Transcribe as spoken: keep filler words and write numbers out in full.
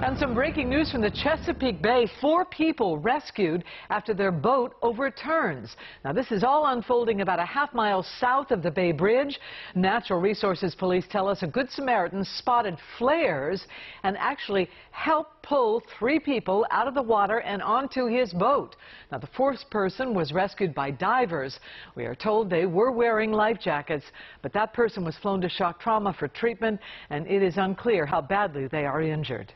And some breaking news from the Chesapeake Bay. Four people rescued after their boat overturns. Now, this is all unfolding about a half mile south of the Bay Bridge. Natural Resources Police tell us a Good Samaritan spotted flares and actually helped pull three people out of the water and onto his boat. Now, the fourth person was rescued by divers. We are told they were wearing life jackets, but that person was flown to shock trauma for treatment, and it is unclear how badly they are injured.